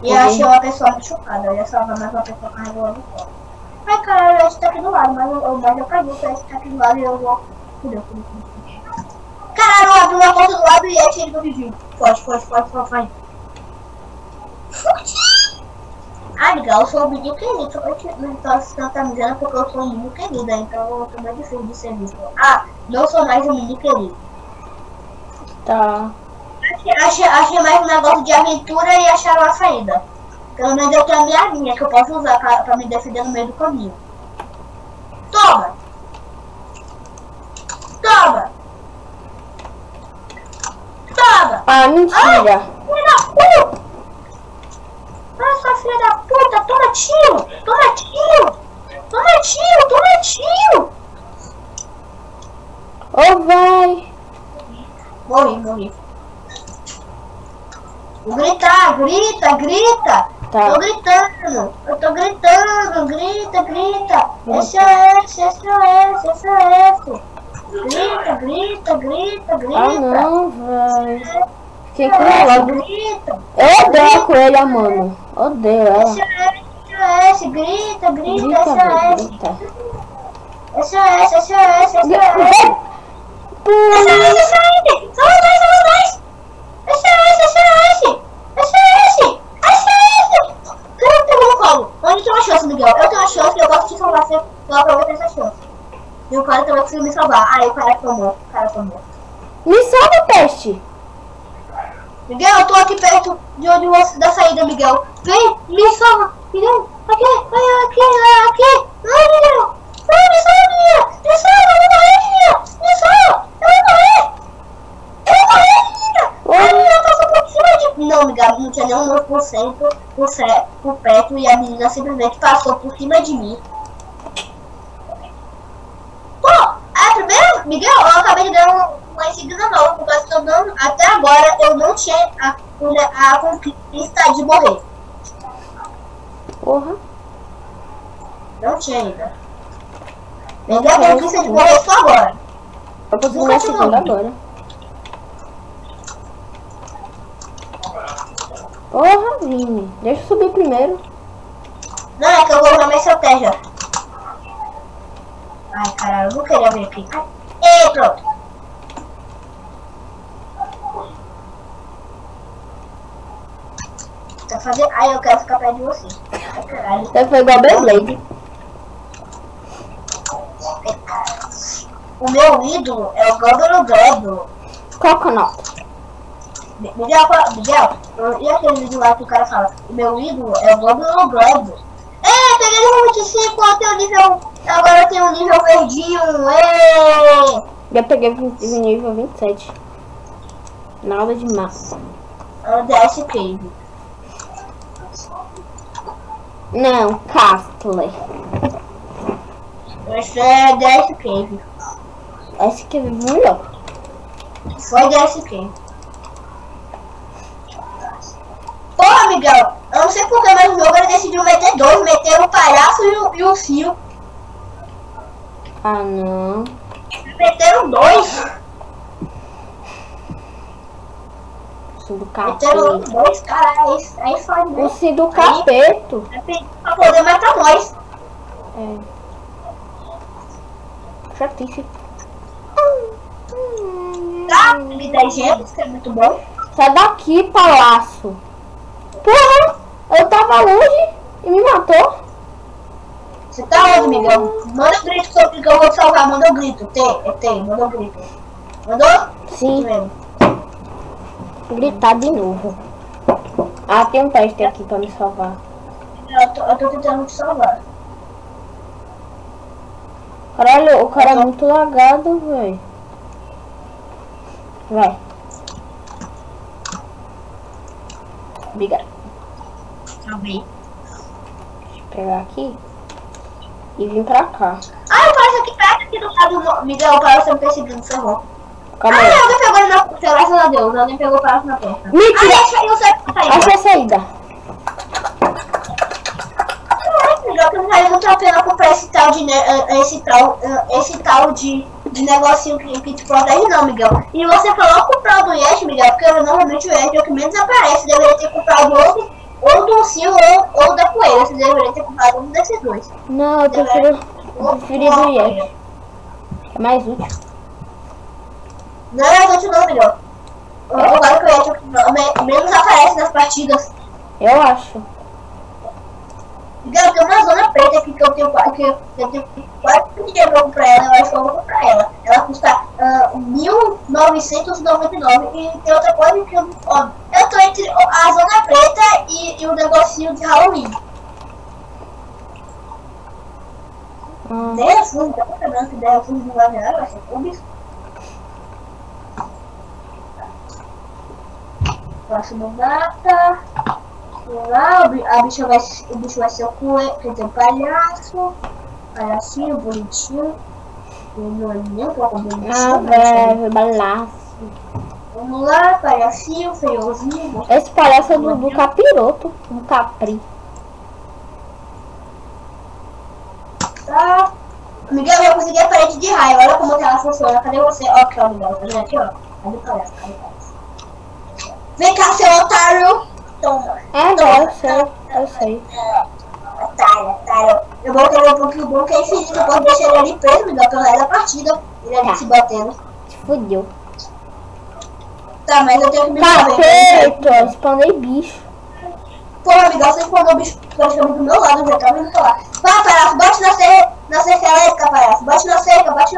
E eu achei uma pessoa machucada. Eu ia salvar mais uma pessoa carregando no colo. Ai, cara, o Ash tá aqui do lado, mas eu caguei que o Ash tá aqui do lado e eu vou... Fudeu. Caralho, abriu uma porta do lado e atirei do vizinho. Pode. Ah, legal, eu sou um menino querido. Eu não tô tanta miséria porque eu sou um menino querido, então eu tô muito difícil de ser visto. Ah, não sou mais um menino querido. Tá. Achei mais um negócio de aventura e acharam a saída. Pelo menos eu tenho a minha linha que eu posso usar pra me defender no meio do caminho. Toma! Ah, mentira! Filha da puta! Nossa, filha da puta! Toma tiro! Oh, vai! Morri. Vou gritar, grita! Tá. Eu tô gritando, grita! SOS! Grita! Ah, não, vai. Fiquei com ela. Grita! Eu odeio a coelha, mano. Odeio ela. SOS! Grita! Grita. SOS! Pula. São dois! SOS! Cara, pegou no colo. Onde tem uma chance, Miguel? Eu tenho uma chance e eu gosto de salvar você. Eu aproveito essa chance. E o cara também conseguiu me salvar. Aí o cara tomou. Me salva, peste. Miguel, eu tô aqui perto de onde você da saída, Miguel. Vem, me salva. Miguel, aqui. Ai, Miguel. Ai, me salva, Miguel. Me salva, eu vou morrer, Miguel. Me salva. Eu vou morrer, Miguel. Ai, Miguel, passou por cima de... Não, Miguel, não tinha nem 9% por perto e a menina simplesmente passou por cima de mim. Pô, primeiro, Miguel, eu acabei de dar uma insignia nova, porque eu estou dando, até agora eu não tinha a conquista de morrer. Porra. Não tinha ainda. Miguel, a conquista de morrer só agora. Eu consegui na segunda agora. Porra, Vini. Deixa eu subir primeiro. Não, é que eu vou usar minha estratégia. Ai, caralho, eu não queria vir aqui. E pronto. Tá fazendo... Ai, eu quero ficar perto de você. Ai, caralho. Você foi igual Beyblade. O meu ídolo é o Gobblegado. Coconut. Miguel, e aquele vídeo lá que o cara fala? O meu ídolo é o Gobblegado. Peguei nível 25, eu tenho nível... Agora eu tenho um nível verdinho. Já peguei nível 27. Nada de massa. É o DS Cave. Não, Castle. Esse é DS Cave. Esse que é melhor. Foi DS Cave. Porra, Miguel, eu não sei porque, mas o jogo ele decidiu meter dois. Meter o palhaço e o fio. Ah, não. Meteram dois. Urso do Meteram capeta. dois, cara. Aí fode, né? Urso do capeto. Pra poder matar nós. É. Chatice. Tá? Me 10 gemas, que é muito bom. Sai daqui, palhaço. Porra, eu tava longe e me matou. Você tá onde, Miguel? Manda o grito que eu vou te salvar. Manda o grito. Manda o grito. Mandou? Sim. Gritar de novo. Ah, tem um teste aqui pra me salvar. Eu tô tentando te salvar. Caralho, o cara é muito lagado, velho. Vai. Obrigado. Salvei. Deixa eu pegar aqui e vir pra cá. Ah, parece aqui perto aqui do lado. Miguel, parece que eu me perseguindo, ferrou. Calma aí. Alguém pegou ele na porta, graças a Deus. Alguém pegou o palhaço na porta. Mentira! Eu sei que tá aí. Achei a saída. Miguel, que não vale muito a pena comprar esse tal de negocinho que te protege, não, Miguel. E você falou comprar o do Yash, Miguel, porque normalmente o Yash é o que menos aparece. Deveria ter comprado outro ou do ursinho ou da coelha. Você deveria ter comprado um desses dois. Não, eu prefiro do Yeti. É mais útil. Não é mais útil não, melhor. Agora que o Yeti menos aparece nas partidas. Eu acho. Eu tenho uma zona preta aqui que eu tenho 4 dinheiro pra comprar ela, eu acho que eu vou comprar ela. Ela custa 1.999 e tem outra coisa que eu tô entre a zona preta e o negocinho de Halloween. 10 fundos, tá comprando que 10 fundos não vai virar, vai ser cubis. Próximo data. Lá, o bicho vai ser o coelho, quer dizer, o palhaço. Palhacinho, bonitinho. Não pouco bonitinho. Ah, velho, balaço. Vamos lá, palhacinho, feiozinho. Esse palhaço é do capiroto, do capri. Tá. Miguel, eu consegui a parede de raio. Olha como que ela funciona. Cadê você? Ó, aqui, ó, Miguel. Tá vendo aqui, ó? Cadê o palhaço? Cadê o palhaço? Vem cá, seu otário. Toma. Eu sei. Otário. Eu vou ter um bom que é infinito. Eu posso deixar ele ali preso, Miguel, pelo resto da partida. Ele ali se batendo. Te fudeu. Tá, mas eu tenho que me Capeta, eu spawnei bicho. Porra, Miguel, você spawnou o bicho praticamente do meu lado, já tá vindo pra lá. Vai, palhaço, bate na cerca elétrica, palhaço. Bate na cerca. Bate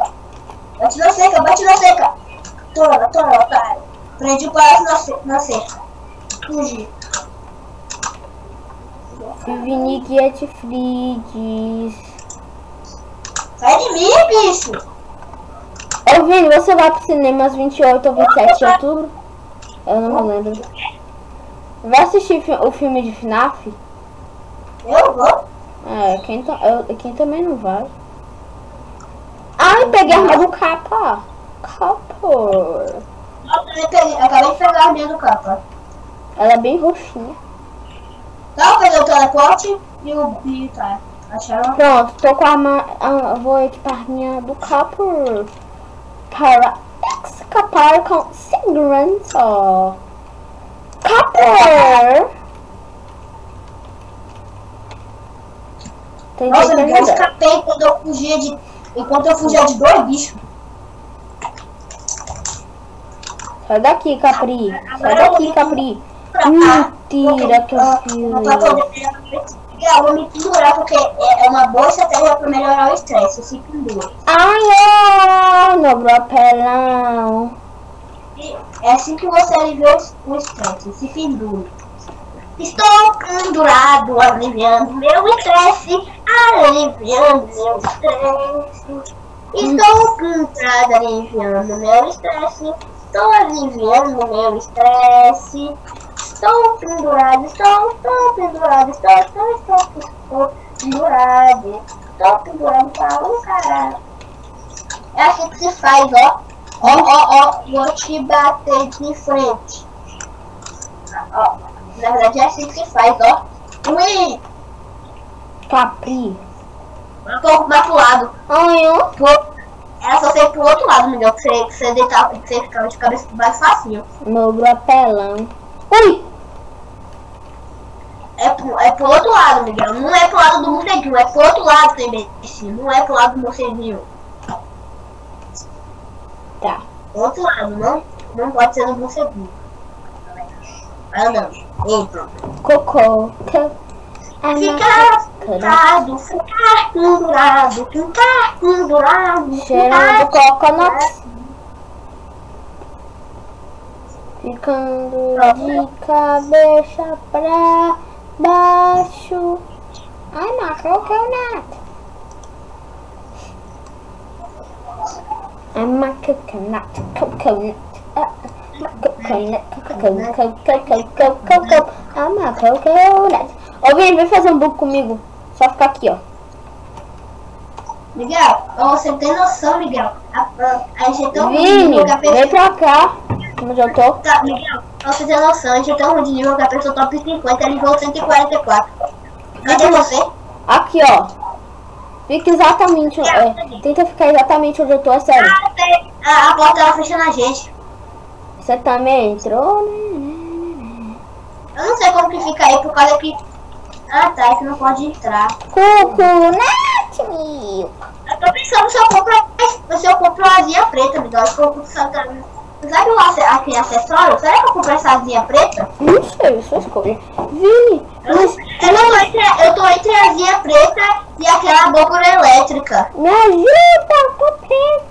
na cerca. Toma, otário. Prendi o palhaço na cerca. Fugir. Vinic et Frides. Sai de mim, bicho. Ô Vini, você vai pro cinema às 28 ou 27 de outubro? Eu não lembro. Vai assistir o filme de FNAF? Eu vou. Quem também não vai. Ai, peguei a arma do capa. Eu também peguei, acabei de pegar a arma do capa. Ela é bem roxinha. Tá, eu peguei o teleporte e o bicho, tá. Acharam? Pronto, tô com a arma. Vou equipar a minha do capa para escapar com segurança. Capa! Nossa, eu escapei enquanto eu fugia de 2 bichos. Sai daqui, Capri. Mentira que eu fiz. Eu vou me pendurar porque é uma boa estratégia para melhorar o estresse. Se pendura. Ai, meu propelão. É assim que você alivia o estresse. Se pendure. Estou pendurado, aliviando meu estresse. Aliviando meu estresse. Estou pendurado, aliviando meu estresse. Estou aliviando meu estresse. Estou pendurado, estou pendurado para um caralho. É assim que se faz, ó. Ó, vou te bater de frente. Ó, na verdade é assim que se faz, ó. Ui! Capri. Um pouco mais pro lado. Ai, ó. Era só ser pro outro lado, Miguel, que você deitava, que você ficava de cabeça mais facinho. Meu propelão. Ui! É pro outro lado, Miguel. Não é pro lado do morceguinho, é pro outro lado também. Não é pro lado do morceguinho. Tá. Outro lado, não pode ser do morceguinho. Vai andando. Entra. Cocô. Ficar pendurado. Cheirando coconut. Ficando de cabeça pra baixo. Ai, não, coconut. I'm a coconut. I'm a coconut. Ô, vem fazer um book comigo. Só ficar aqui, ó. Miguel, você tem noção, Miguel? A gente é tão Vini, vem pra cá. Onde eu tô? Tá, Miguel, você tem noção, a gente é tão ruim de nível que a pessoa top 50 ele nível 144. Cadê você? Aqui, ó. Fica exatamente. Tenta ficar exatamente onde eu tô, é sério. A porta ela fecha na gente. Você também entrou, né? Eu não sei como que fica aí, por causa que... Ah, tá, que não pode entrar. Coconut. Eu tô pensando se eu compro uma asinha preta, Miguel. Acho que eu compro... Sabe aquele acessório? Será que eu compro essa asinha preta? Não sei, sua escolha. Vini, mas Eu tô entre a asinha preta e aquela abóbora elétrica. me ajuda, tô preso.